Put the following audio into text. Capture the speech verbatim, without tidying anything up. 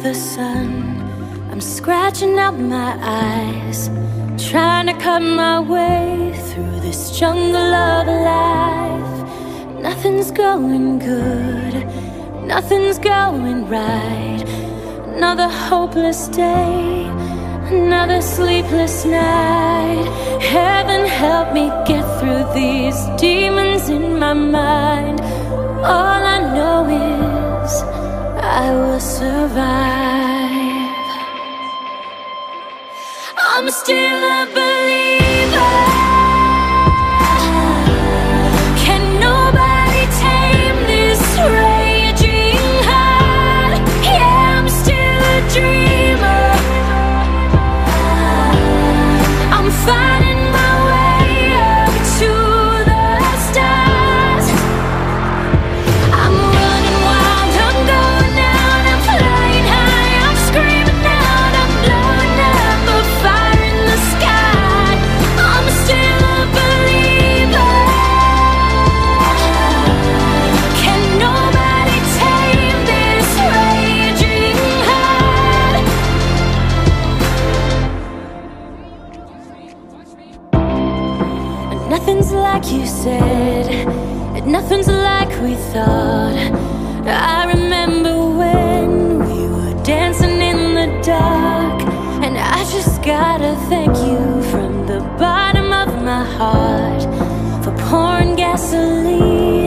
the sun. I'm scratching out my eyes, trying to cut my way through this jungle of life. Nothing's going good, nothing's going right. Another hopeless day, another sleepless night. Heaven help me get through these demons in my mind. All I know is I will survive. I'm still a believer. Can nobody tame this raging heart? Yeah, I'm still a dreamer. I'm finding my way up to the stars. I'm running wild, I'm going out, I'm flying high, I'm screaming out, I'm blowing up a fire in the sky. I'm still a believer. Can nobody tame this raging heart? And nothing's like you said, and nothing's like we thought. I remember when we were dancing in the dark, and I just gotta thank you from the bottom of my heart for pouring gasoline